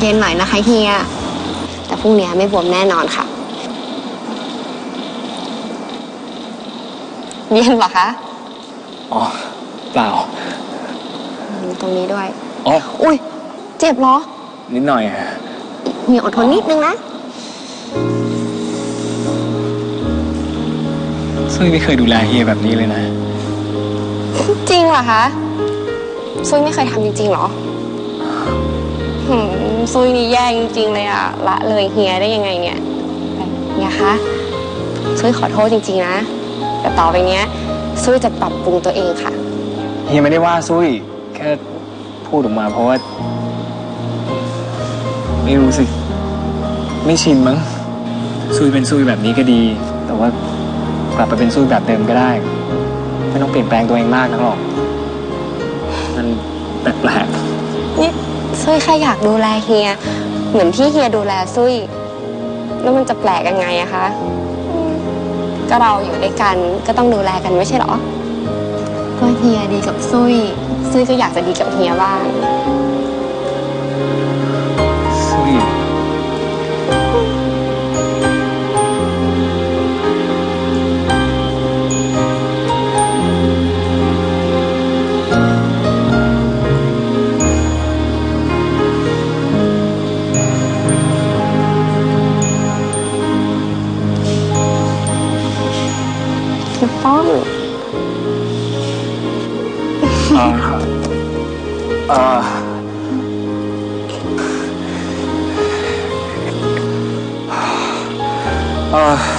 เย็นหน่อยนะคะเฮียแต่พรุ่งนี้ไม่บวมแน่นอนค่ะเย็นเหรอคะอ๋อเปล่าตรงนี้ด้วยอ๋ออุ้ยเจ็บเหรอนิดหน่อยเฮียอดทนนิดนึงนะซุยไม่เคยดูแลเฮียแบบนี้เลยนะจริงเหรอคะซุยไม่เคยทำจริงๆหรอซุยนี่แย่จริงๆเลยอะละเลยเฮียได้ยังไงเนี่ยเฮียคะซุยขอโทษจริงๆนะแต่ต่อไปเนี้ยซุยจะปรับปรุงตัวเองค่ะเฮียไม่ได้ว่าซุยแค่พูดออกมาเพราะว่าไม่รู้สิไม่ชินมั้งซุยเป็นซุยแบบนี้ก็ดีแต่ว่ากลับไปเป็นซุยแบบเดิมก็ได้ไม่ต้องเปลี่ยนแปลงตัวเองมากนักหรอกมันแปลกๆนี่ซุยแค่อยากดูแลเฮียเหมือนที่เฮียดูแลซุยแล้วมันจะแปลกยังไงอะคะก็เราอยู่ด้วยกันก็ต้องดูแลกันไม่ใช่หรอก็เฮียดีกับซุยก็อยากจะดีกับเฮียบ้างซุยพี่ป้อง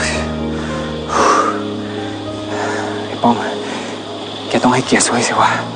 ไอ้ป้องแกต้องให้เกียรติซุยสิวะ